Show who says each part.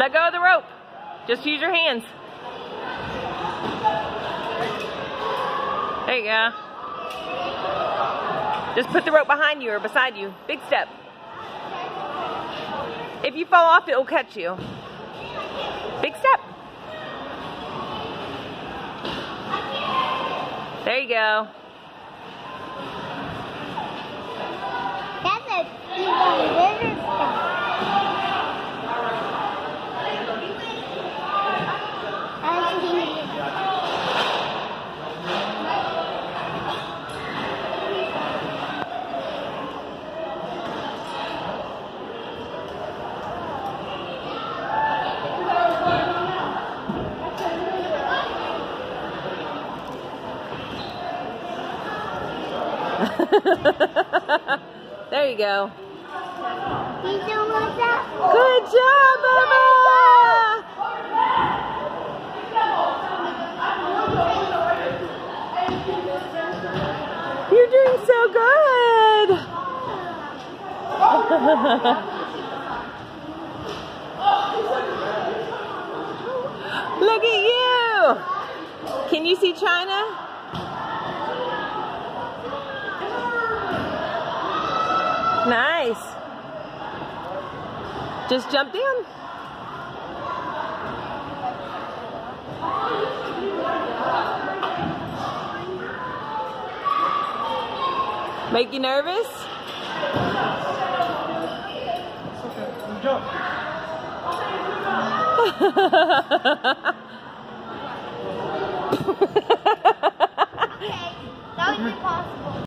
Speaker 1: Let go of the rope. Just use your hands. There you go. Just put the rope behind you or beside you. Big step. If you fall off, it will catch you. Big step. There you go.
Speaker 2: That's a even bigger step.
Speaker 1: There you go.
Speaker 2: You don't like that?
Speaker 1: Good job, Bubba! You're doing so good! Look at you! Can you see China? Nice. Just jump down. Make you nervous?
Speaker 3: Jump.